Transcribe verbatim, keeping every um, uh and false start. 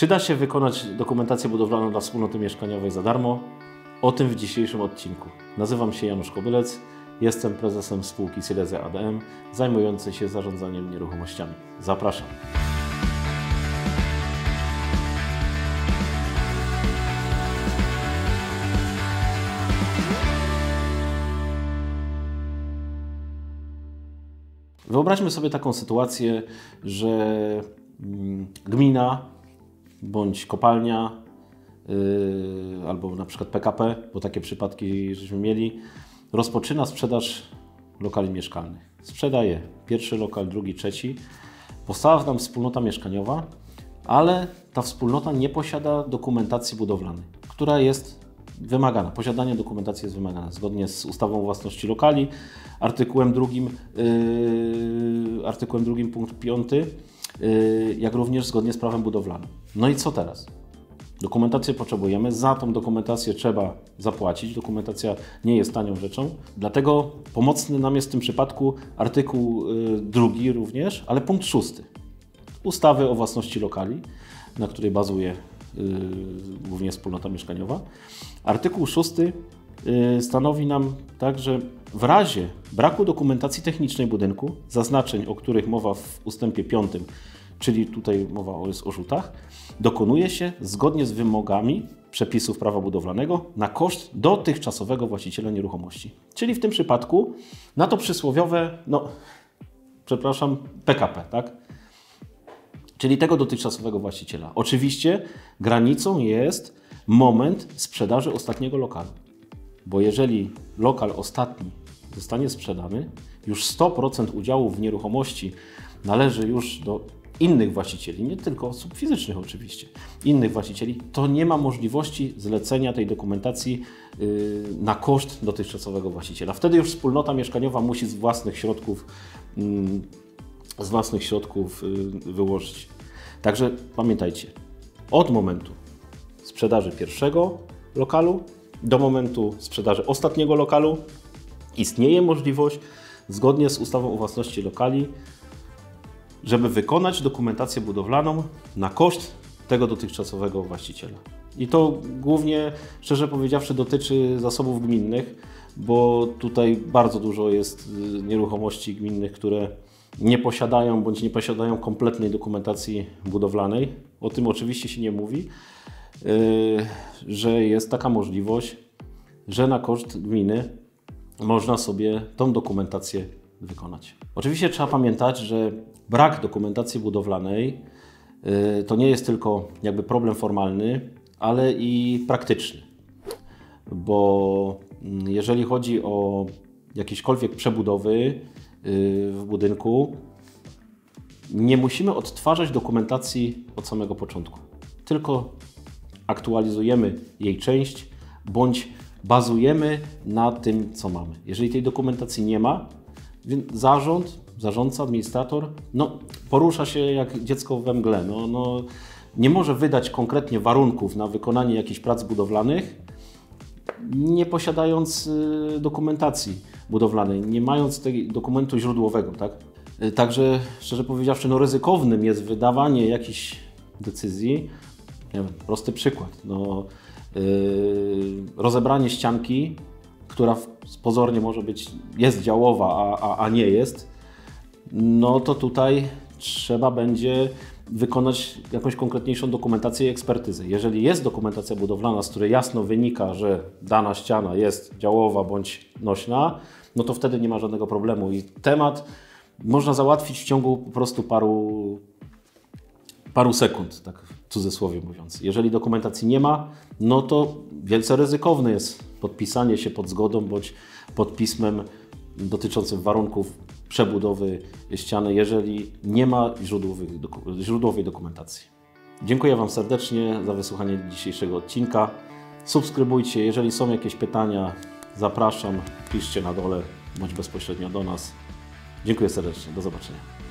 Czy da się wykonać dokumentację budowlaną dla wspólnoty mieszkaniowej za darmo? O tym w dzisiejszym odcinku. Nazywam się Janusz Kobylec, jestem prezesem spółki Silesia A D M zajmującej się zarządzaniem nieruchomościami. Zapraszam. Wyobraźmy sobie taką sytuację, że gmina bądź kopalnia yy, albo na przykład P K P, bo takie przypadki żeśmy mieli, rozpoczyna sprzedaż lokali mieszkalnych. Sprzedaje pierwszy lokal, drugi, trzeci. Powstała tam wspólnota mieszkaniowa, ale ta wspólnota nie posiada dokumentacji budowlanej, która jest wymagana. Posiadanie dokumentacji jest wymagane zgodnie z ustawą o własności lokali, artykułem drugim, yy, artykułem drugim punkt piąty, yy, jak również zgodnie z prawem budowlanym. No i co teraz? Dokumentację potrzebujemy, za tą dokumentację trzeba zapłacić. Dokumentacja nie jest tanią rzeczą, dlatego pomocny nam jest w tym przypadku artykuł yy, drugi również, ale punkt szósty ustawy o własności lokali, na której bazuje Yy, głównie wspólnota mieszkaniowa. Artykuł szósty yy, stanowi nam tak, że w razie braku dokumentacji technicznej budynku, zaznaczeń, o których mowa w ustępie piątym, czyli tutaj mowa o, o rzutach, dokonuje się zgodnie z wymogami przepisów prawa budowlanego na koszt dotychczasowego właściciela nieruchomości. Czyli w tym przypadku na to przysłowiowe, no przepraszam, P K P, tak? Czyli tego dotychczasowego właściciela. Oczywiście granicą jest moment sprzedaży ostatniego lokalu. Bo jeżeli lokal ostatni zostanie sprzedany, już sto procent udziału w nieruchomości należy już do innych właścicieli, nie tylko osób fizycznych oczywiście, innych właścicieli, to nie ma możliwości zlecenia tej dokumentacji yy, na koszt dotychczasowego właściciela. Wtedy już wspólnota mieszkaniowa musi z własnych środków yy, z własnych środków yy, wyłożyć. Także pamiętajcie, od momentu sprzedaży pierwszego lokalu do momentu sprzedaży ostatniego lokalu istnieje możliwość, zgodnie z ustawą o własności lokali, żeby wykonać dokumentację budowlaną na koszt tego dotychczasowego właściciela. I to głównie, szczerze powiedziawszy, dotyczy zasobów gminnych, bo tutaj bardzo dużo jest nieruchomości gminnych, które nie posiadają bądź nie posiadają kompletnej dokumentacji budowlanej. O tym oczywiście się nie mówi, yy, że jest taka możliwość, że na koszt gminy można sobie tą dokumentację wykonać. Oczywiście trzeba pamiętać, że brak dokumentacji budowlanej yy, to nie jest tylko jakby problem formalny, ale i praktyczny. Bo jeżeli chodzi o jakiekolwiek przebudowy w budynku, nie musimy odtwarzać dokumentacji od samego początku, tylko aktualizujemy jej część bądź bazujemy na tym, co mamy. Jeżeli tej dokumentacji nie ma, więc zarząd, zarządca, administrator no, porusza się jak dziecko we mgle. No, no, nie może wydać konkretnie warunków na wykonanie jakichś prac budowlanych, nie posiadając y, dokumentacji budowlanej, nie mając tego dokumentu źródłowego. Tak? Y, także, szczerze powiedziawszy, no, ryzykownym jest wydawanie jakichś decyzji. Nie wiem, prosty przykład. No, y, rozebranie ścianki, która pozornie może być, jest działowa, a, a, a nie jest, no to tutaj trzeba będzie wykonać jakąś konkretniejszą dokumentację i ekspertyzę. Jeżeli jest dokumentacja budowlana, z której jasno wynika, że dana ściana jest działowa bądź nośna, no to wtedy nie ma żadnego problemu i temat można załatwić w ciągu po prostu paru, paru sekund, tak w cudzysłowie mówiąc. Jeżeli dokumentacji nie ma, no to wielce ryzykowne jest podpisanie się pod zgodą bądź pod pismem dotyczącym warunków przebudowy ściany, jeżeli nie ma źródłowej, doku, źródłowej dokumentacji. Dziękuję Wam serdecznie za wysłuchanie dzisiejszego odcinka. Subskrybujcie, jeżeli są jakieś pytania, zapraszam, piszcie na dole bądź bezpośrednio do nas. Dziękuję serdecznie, do zobaczenia.